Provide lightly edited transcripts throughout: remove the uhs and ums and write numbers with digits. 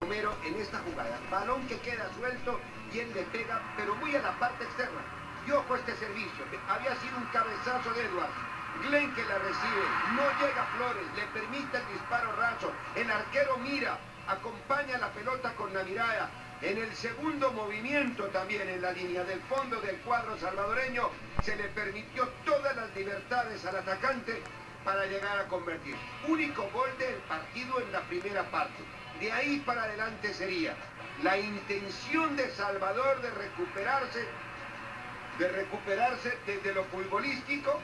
Romero en esta jugada. Balón que queda suelto y él le pega, pero muy a la parte externa. Y ojo este servicio. Había sido un cabezazo de Edwards. Glenn que la recibe, no llega Flores, le permite el disparo raso. El arquero mira, acompaña la pelota con la mirada. En el segundo movimiento también, en la línea del fondo del cuadro salvadoreño, se le permitió todas las libertades al atacante para llegar a convertir. Único gol del partido en la primera parte. De ahí para adelante sería la intención de Salvador de recuperarse desde lo futbolístico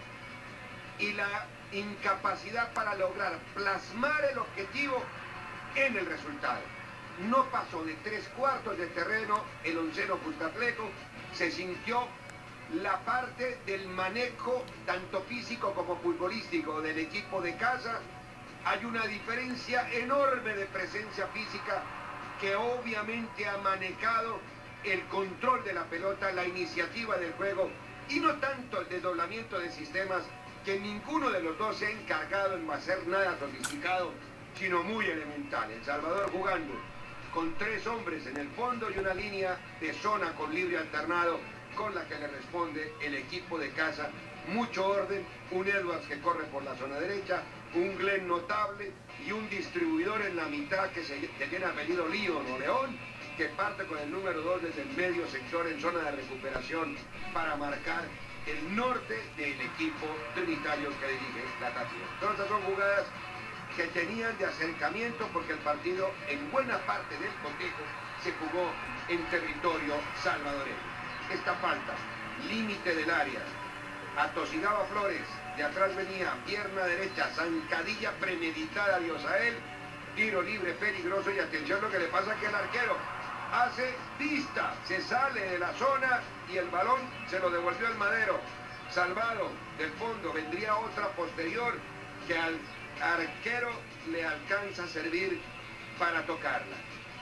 y la incapacidad para lograr plasmar el objetivo en el resultado. No pasó de 3/4 de terreno el onceno Cuscatleco, se sintió la parte del manejo tanto físico como futbolístico del equipo de casa. Hay una diferencia enorme de presencia física que obviamente ha manejado el control de la pelota, la iniciativa del juego y no tanto el desdoblamiento de sistemas, que ninguno de los dos se ha encargado en hacer nada sofisticado, sino muy elemental. El Salvador jugando con 3 hombres en el fondo y una línea de zona con libre alternado con la que le responde el equipo de casa. Mucho orden, un Edwards que corre por la zona derecha, un Glenn notable y un distribuidor en la mitad que tiene apellido León o León, que parte con el número 2 desde el medio sector en zona de recuperación para marcar el norte del equipo trinitario que dirige la Tatía. Entonces son jugadas que tenían de acercamiento porque el partido en buena parte del cotejo se jugó en territorio salvadoreño. Esta falta, límite del área, atosigaba Flores, de atrás venía pierna derecha, zancadilla premeditada de Osael, tiro libre peligroso y atención lo que le pasa que el arquero hace vista, se sale de la zona y el balón se lo devolvió el Madero. Salvado del fondo, vendría otra posterior que al arquero le alcanza a servir para tocarla.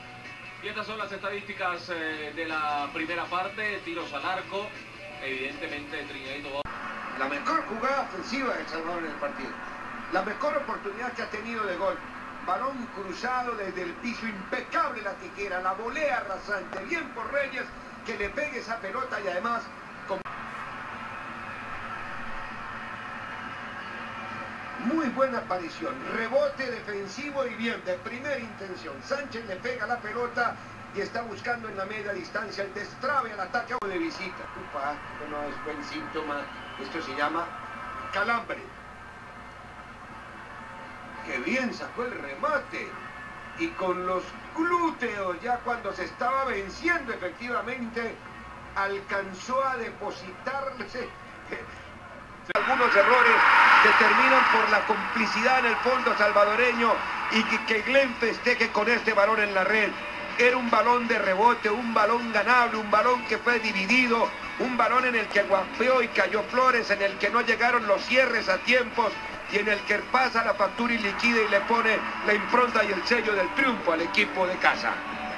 Y estas son las estadísticas de la primera parte, tiros al arco, evidentemente Trinidad y Tobago. La mejor jugada ofensiva de Salvador en el partido, la mejor oportunidad que ha tenido de gol. Balón cruzado desde el piso, impecable la tiquera, la volea rasante, bien por Reyes, que le pegue esa pelota y además... Muy buena aparición, rebote defensivo y bien, de primera intención. Sánchez le pega la pelota y está buscando en la media distancia el destrabe al ataque de visita. Upa, esto no es buen síntoma, esto se llama calambre. Que bien sacó el remate y con los glúteos ya cuando se estaba venciendo efectivamente alcanzó a depositarse algunos errores que terminan por la complicidad en el fondo salvadoreño y que Glenn festeje con este balón en la red. Era un balón de rebote, un balón ganable, un balón que fue dividido, un balón en el que guapeó y cayó Flores, en el que no llegaron los cierres a tiempos y en el que pasa la factura y liquida y le pone la impronta y el sello del triunfo al equipo de casa.